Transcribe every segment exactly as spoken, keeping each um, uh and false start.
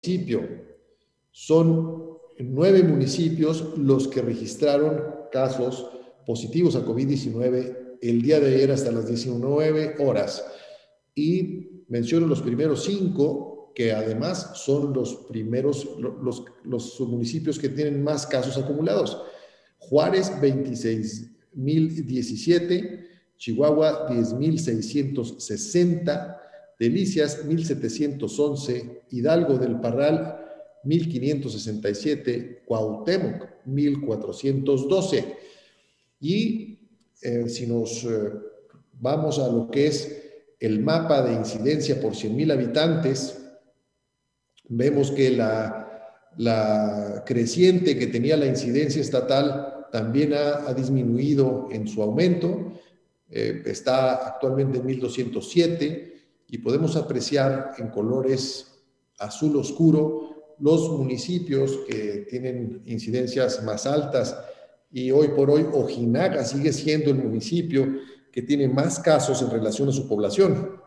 municipio. Son nueve municipios los que registraron casos positivos a COVID diecinueve el día de ayer hasta las diecinueve horas. Y menciono los primeros cinco, que además son los primeros, los, los municipios que tienen más casos acumulados. Juárez, veintiséis mil diecisiete, Chihuahua, diez mil seiscientos sesenta, Delicias, mil setecientos once, Hidalgo del Parral, mil quinientos sesenta y siete, Cuauhtémoc, mil cuatrocientos doce. Y eh, si nos eh, vamos a lo que es el mapa de incidencia por cien mil habitantes, vemos que la, la creciente que tenía la incidencia estatal también ha, ha disminuido en su aumento, eh, está actualmente en mil doscientos siete y podemos apreciar en colores azul oscuro los municipios que tienen incidencias más altas, y hoy por hoy Ojinaga sigue siendo el municipio que tiene más casos en relación a su población.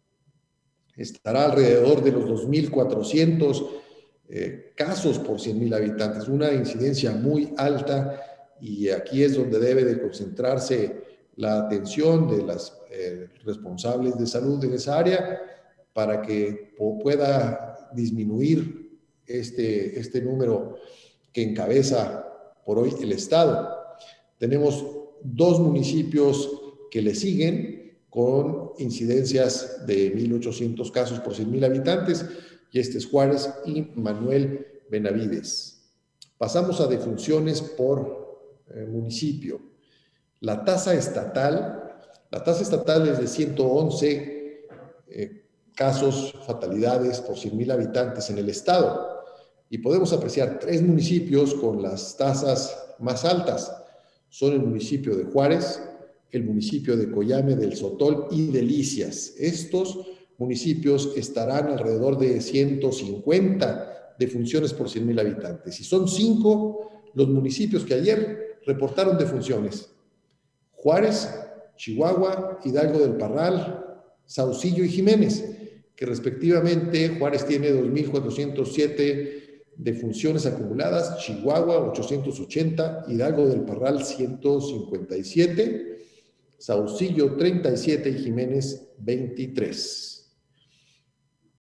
Estará alrededor de los dos mil cuatrocientos eh, casos por cien mil habitantes, una incidencia muy alta, y aquí es donde debe de concentrarse la atención de las eh, responsables de salud en esa área para que pueda disminuir este, este número que encabeza por hoy el Estado. Tenemos dos municipios que le siguen con incidencias de mil ochocientos casos por cien mil habitantes, y este es Juárez y Manuel Benavides. Pasamos a defunciones por eh, municipio. La tasa estatal, la tasa estatal es de ciento once eh, casos, fatalidades por cien mil habitantes en el estado, y podemos apreciar tres municipios con las tasas más altas. Son el municipio de Juárez, el municipio de Coyame del Sotol y Delicias. Estos municipios estarán alrededor de ciento cincuenta defunciones por cien mil habitantes. Y son cinco los municipios que ayer reportaron defunciones: Juárez, Chihuahua, Hidalgo del Parral, Saucillo y Jiménez, que respectivamente Juárez tiene dos mil cuatrocientos siete defunciones acumuladas, Chihuahua ochocientos ochenta, Hidalgo del Parral ciento cincuenta y siete, Saucillo treinta y siete y Jiménez veintitrés.